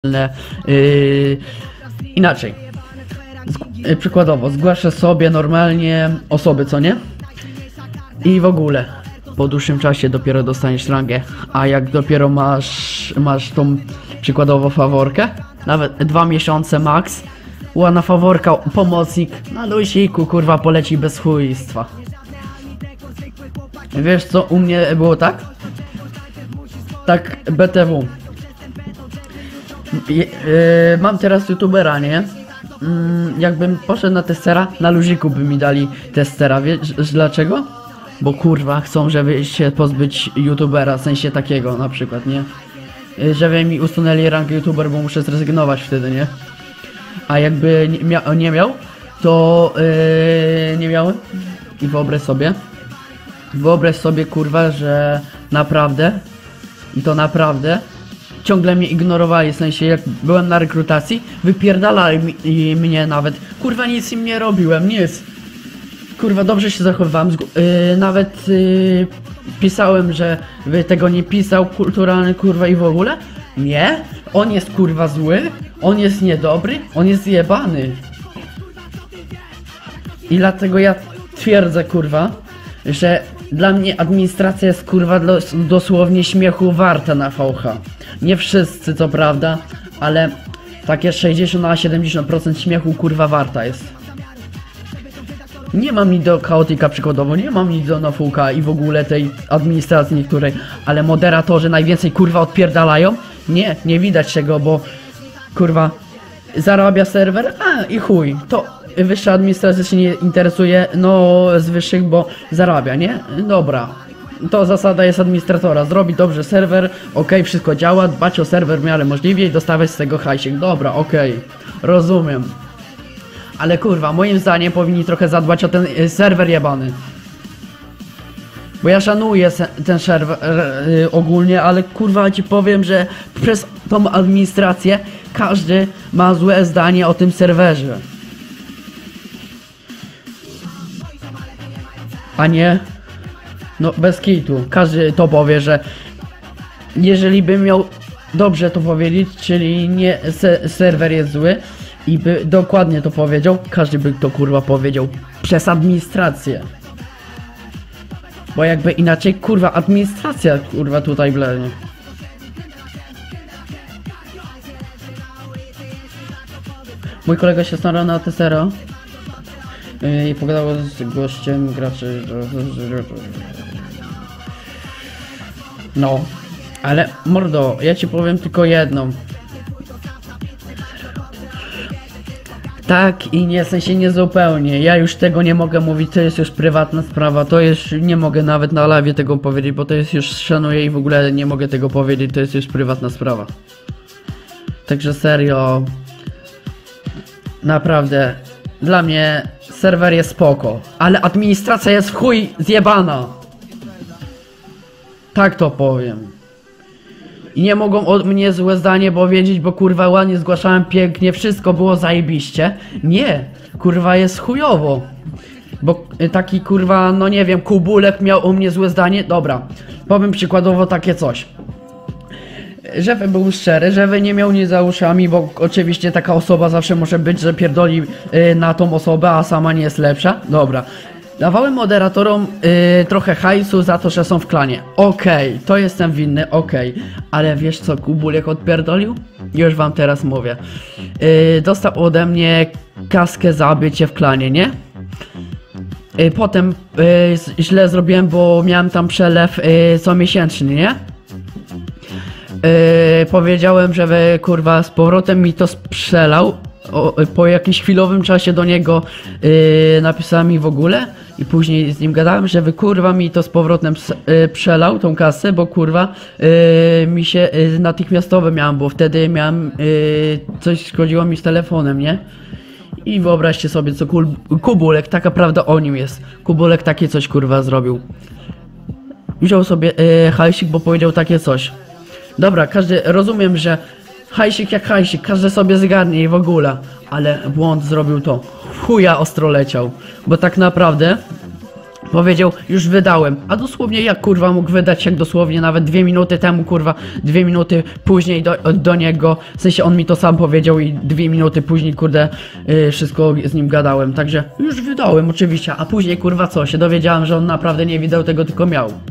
Inaczej. Przykładowo, zgłaszasz sobie normalnie osoby, co nie? I w ogóle po dłuższym czasie dopiero dostaniesz rangę, a jak dopiero masz tą przykładowo faworkę, nawet 2 miesiące max, ładna faworka, pomocnik, na luziku kurwa poleci bez chujstwa. Wiesz co u mnie było tak? Tak BTW. Mam teraz youtubera, nie? Jakbym poszedł na testera, na luziku by mi dali testera, wiesz dlaczego? Bo kurwa chcą, żeby się pozbyć youtubera, w sensie takiego na przykład, nie? Żeby mi usunęli rangę youtuber, bo muszę zrezygnować wtedy, nie? A jakby nie miał, to nie miałem. I wyobraź sobie kurwa, że naprawdę, i to naprawdę, ciągle mnie ignorowali, w sensie jak byłem na rekrutacji, wypierdalali mnie nawet. Kurwa nic im nie robiłem, nic. Kurwa dobrze się zachowywałem, nawet pisałem, że by tego nie pisał, kulturalny kurwa i w ogóle. Nie, on jest kurwa zły, on jest niedobry, on jest jebany. I dlatego ja twierdzę kurwa, że dla mnie administracja jest kurwa dosłownie śmiechu warta na VH. Nie wszyscy co prawda, ale takie 60 na 70% śmiechu kurwa warta jest. Nie mam nic do chaotika przykładowo, nie mam nic do NoFuka i w ogóle tej administracji niektórej, ale moderatorzy najwięcej kurwa odpierdalają? Nie widać tego, bo kurwa zarabia serwer, a i chuj, to wyższa administracja się nie interesuje, no z wyższych, bo zarabia, nie? Dobra, to zasada jest administratora, zrobi dobrze serwer, okej, wszystko działa, dbać o serwer w miarę możliwie i dostawać z tego hajsik, dobra, okej, rozumiem. Ale kurwa, moim zdaniem powinni trochę zadbać o ten serwer jebany. Bo ja szanuję ten serwer ogólnie, ale kurwa ci powiem, że przez tą administrację każdy ma złe zdanie o tym serwerze. A nie? No bez kitu. Każdy to powie, że jeżeli bym miał dobrze to powiedzieć, czyli nie serwer jest zły i by dokładnie to powiedział, każdy by to kurwa powiedział przez administrację. Bo jakby inaczej kurwa administracja kurwa tutaj blenie. Mój kolega się starał na testera i pogadał z gościem graczy. No, ale mordo, ja ci powiem tylko jedną. Tak i nie, w sensie nie zupełnie. Ja już tego nie mogę mówić, to jest już prywatna sprawa, to już nie mogę nawet na live tego powiedzieć, bo to jest już szanuję i w ogóle nie mogę tego powiedzieć, to jest już prywatna sprawa. Także serio, naprawdę, dla mnie serwer jest spoko, ale administracja jest w chuj zjebana. Tak to powiem. I nie mogą od mnie złe zdanie powiedzieć, bo kurwa ładnie zgłaszałem pięknie, wszystko było zajebiście. Nie, kurwa jest chujowo. Bo taki kurwa, no nie wiem, Kubulek miał u mnie złe zdanie. Dobra, powiem przykładowo takie coś. Żeby był szczery, żeby nie miał nic za uszami, bo oczywiście taka osoba zawsze może być, że pierdoli na tą osobę, a sama nie jest lepsza. Dobra. Dawałem moderatorom trochę hajsu za to, że są w klanie. Okej, to jestem winny, okej. Ale wiesz co Kubulek odpierdolił? Już wam teraz mówię. Dostał ode mnie kaskę za bycie w klanie, nie? Potem źle zrobiłem, bo miałem tam przelew comiesięczny, nie? Powiedziałem, żeby kurwa z powrotem mi to sprzedał. Po jakimś chwilowym czasie do niego napisałem mi w ogóle i później z nim gadałem, że wy kurwa mi to z powrotem przelał tą kasę, bo kurwa mi się natychmiastowe miałem, bo wtedy miałem coś szkodziło mi z telefonem, nie? I wyobraźcie sobie co Kubulek, taka prawda o nim jest. Kubulek takie coś kurwa zrobił. Wziął sobie hajsik, bo powiedział takie coś. Dobra, każdy, rozumiem, że hajsik jak hajsik, każdy sobie zgarnie i w ogóle. Ale błąd zrobił to. Chuja ostro leciał. Bo tak naprawdę Powiedział, już wydałem, a dosłownie jak kurwa mógł wydać, jak dosłownie nawet 2 minuty temu, kurwa, 2 minuty później do niego, w sensie on mi to sam powiedział i 2 minuty później, kurde, wszystko z nim gadałem, także już wydałem oczywiście, a później kurwa co, się dowiedziałem, że on naprawdę nie widział tego, tylko miał.